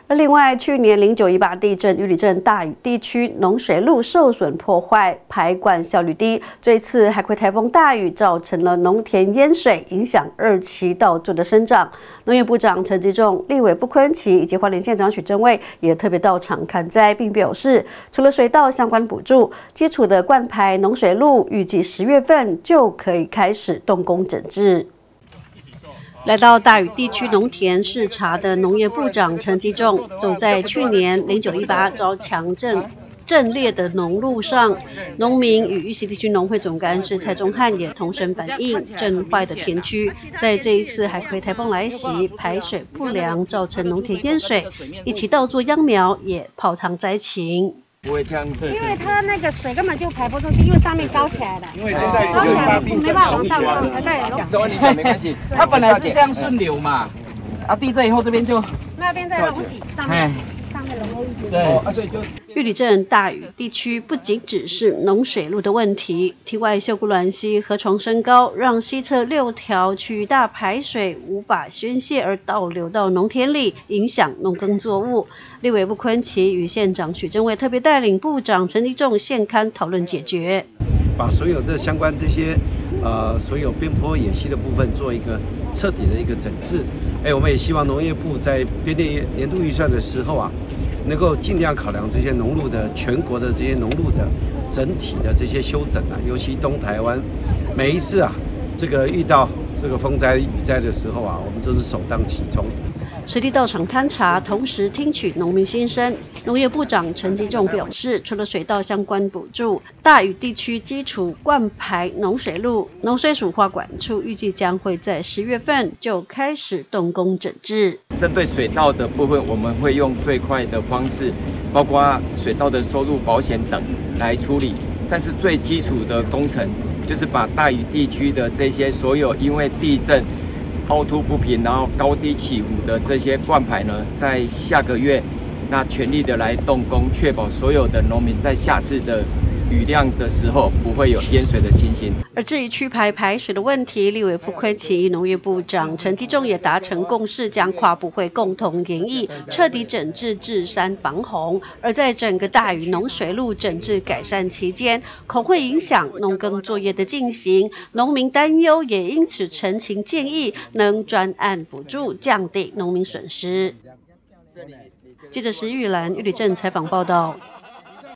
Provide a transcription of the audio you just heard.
而另外，去年0918地震，玉里镇大屿地区农水路受损破坏，排管效率低。这次海葵台风大雨造成了农田淹水，影响2期稻作的生长。农业部长陈吉仲、立委傅昆萁以及花莲县长许正蔚也特别到场看灾，并表示，除了水稻相关补助，基础的灌排农水路预计10月份就可以开始动工整治。来到大屿地区农田视察的农业部长陈吉仲，走在去年0918遭强震裂的农路上，农民与玉溪地区农会总干事蔡宗翰也同声反映，震坏的田区在这一次海葵台风来袭，排水不良，造成农田淹水，一起稻作秧苗也泡汤灾情。 不会这样子， 因为它那个水根本就排不出去，因为上面高起来了。 因为现在高起来没办法往上放， 对，没关系。它本来是这样顺流嘛，啊，地震以后这边就那边在隆起，上面隆起。 对，就。 玉里镇大屿地区不仅只是农水路的问题，堤外秀姑峦溪河床升高，让西侧6条区域大排水无法宣泄而倒流到农田里，影响农耕作物。立委傅昆萁与县长许正蔚特别带领部长陈吉仲现勘讨论解决， 把所有的相关这些所有边坡野溪的部分做一个彻底的一个整治。我们也希望农业部在编列年度预算的时候啊，能够尽量考量这些农路的全国的这些农路的整体的这些修整啊，尤其东台湾，每一次啊，这个遇到这个风灾雨灾的时候啊，我们都是首当其冲。 实地到场勘察，同时听取农民心声。农业部长陈吉仲表示，除了水稻相关补助，大屿地区基础灌排农水路，农水署化管处预计将会在10月份就开始动工整治。 针对水稻的部分，我们会用最快的方式，包括水稻的收入保险等来处理。但是最基础的工程，就是把大屿地区的这些所有因为地震凹凸不平，然后高低起伏的这些灌排呢，在下个月那全力的来动工，确保所有的农民在下次的雨量的时候不会有淹水的情形。 而至于区排水的问题，立委傅昆萁、农业部长陈吉仲也达成共识，将跨部会共同研议，彻底整治治山防洪。而在整个大屿农水路整治改善期间，恐会影响农耕作业的进行，农民担忧，也因此陈情建议能专案补助，降低农民损失。记者石玉兰玉里镇采访报道。